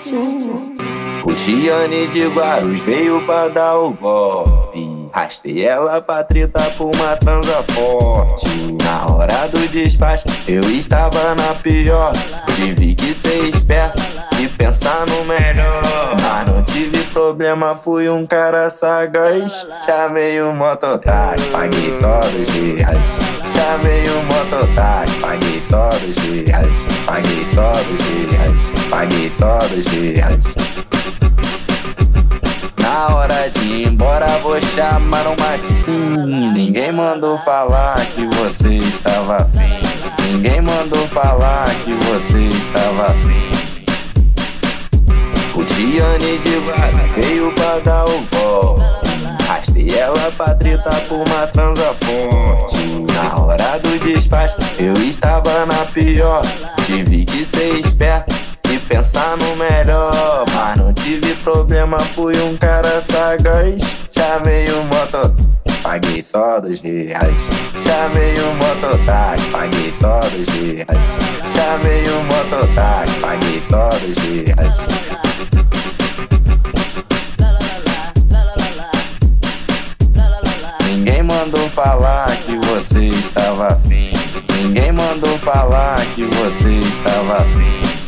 O Tiane de Guarus veio pra dar o golpe. Rastei ela pra treta por uma transa forte. Na hora do despacho eu estava na pior. Tive que ser esperto e pensar no melhor. Mas não tive problema, fui um cara sagaz. Chamei o mototáxi, paguei só R$2. Chamei o mototáxi, paguei só R$2. Paguei só R$2. Paguei só R$2. Na hora de ir embora vou chamar um Maxine. Ninguém mandou falar que você estava afim. Ninguém mandou falar que você estava afim. O Tiane de Guarus veio pra dar o golpe. Rastei ela pra treta por uma transa forte. Na hora do despacho eu estava na pior. Tive que ser esperto e pensar no melhor. Mas não tive problema, fui um cara sagaz. Chamei o mototáxi, paguei só R$2. Chamei o mototáxi, paguei só R$2. Chamei o mototáxi, paguei só R$2. Ninguém mandou falar que você estava afim. Ninguém mandou falar que você estava afim.